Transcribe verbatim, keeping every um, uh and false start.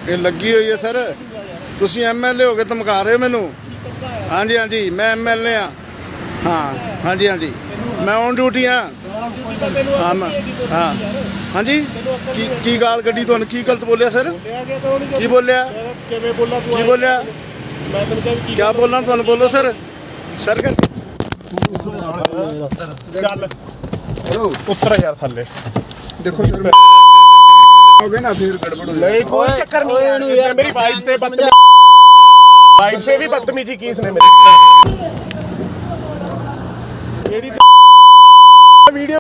ਇਹ ਲੱਗੀ ਹੋਈ ਹੈ ਸਰ। ਤੁਸੀਂ ਐਮ ਐਲ ਏ ਹੋ ਕੇ ਧਮਕਾ ਰਹੇ ਹੋ ਮੈਨੂੰ। ਹਾਂਜੀ ਹਾਂਜੀ ਮੈਂ ਐਮ ਐਲ ਏ ਹਾਂ। ਹਾਂ ਹਾਂਜੀ ਹਾਂਜੀ ਮੈਂ ਔਨ ਡਿਊਟੀ ਹਾਂ। ਹਾਂ ਮੈਂ ਹਾਂ ਹਾਂਜੀ ਕੀ ਕੀ ਗਾਲ ਕੱਢੀ ਤੁਹਾਨੂੰ? ਕੀ ਗਲਤ ਬੋਲਿਆ ਸਰ? ਕੀ ਬੋਲਿਆ? ਕੀ ਬੋਲਿਆ? ਕਿਆ ਬੋਲਣਾ ਤੁਹਾਨੂੰ? ਬੋਲੋ ਸਰ। ਸਰ ਚੱਲ ਉੱਤਰ ਯਾਰ ਥੱਲੇ। देखो सर हो गए ना फिर गड़बड़ हो नहीं कोई चक्कर नहीं यार। मेरी वाइफ से बदतमीजी, वाइफ से भी बदतमीजी की इसने मेरी। वीडियो